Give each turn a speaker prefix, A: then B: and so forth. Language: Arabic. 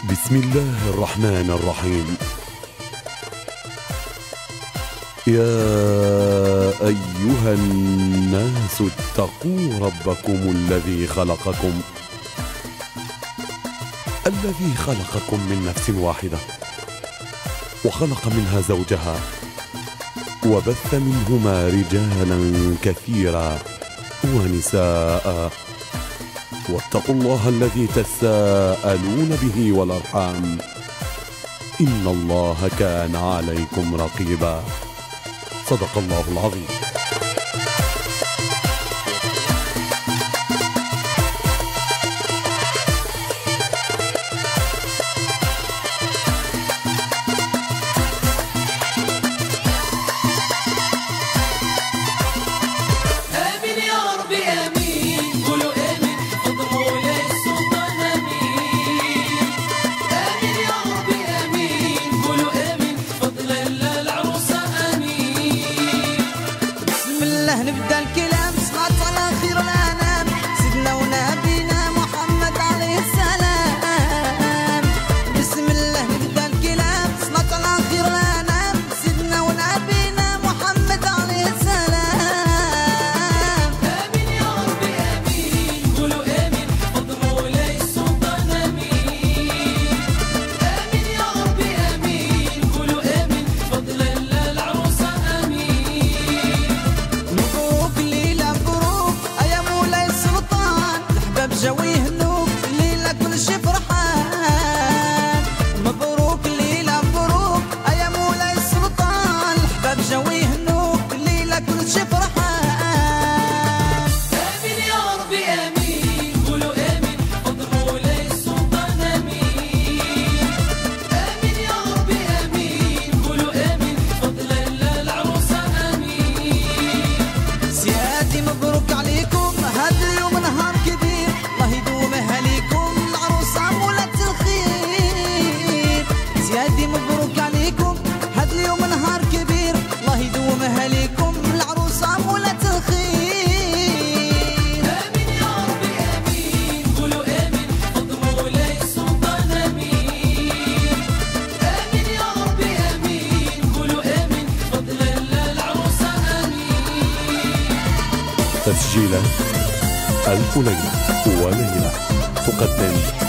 A: بسم الله الرحمن الرحيم. يا أيها الناس اتقوا ربكم الذي خلقكم من نفس واحدة وخلق منها زوجها وبث منهما رجالا كثيرا ونساء واتقوا الله الذي تساءلون به والأرحام إن الله كان عليكم رقيبا. صدق الله العظيم.
B: نبدأ الكلام صلاة على خير الأنام سيدنا ونبينا محمد عليه السلام. بسم الله نبدأ الكلام صلاة على خير الأنام سيدنا ونبينا محمد عليه السلام.
C: آمين يا رب آمين قولوا آمين فضل مولاي السلطان آمين. آمين يا رب آمين قولوا آمين فضل العروسة آمين.
B: مبروك ليلة مبروك يا مولاي السلطان الحباب جاو يهنوك ليلة كل شي فرحان. مبروك ليلة مبروك يا مولاي السلطان الحباب جاو يهنوك ليلة كل شي فرحان.
C: آمين يا رب آمين قولوا آمين فضل مولاي السلطان آمين. آمين يا رب آمين قولوا آمين فضل العروسة آمين.
B: سيادي مبروك عليكم هذا اليوم نهار كبير الله يدومها ليكم العروسة مولات الخير. سيادي مبروك عليكم هذا اليوم نهار كبير الله يدومها ليكم العروسة مولات الخير.
C: آمين يا رب آمين قولوا آمين فضل مولاي السلطان آمين. آمين يا رب آمين قولوا آمين فضل العروسة آمين.
A: تسجيلات ألف ليلة وليلة تقدم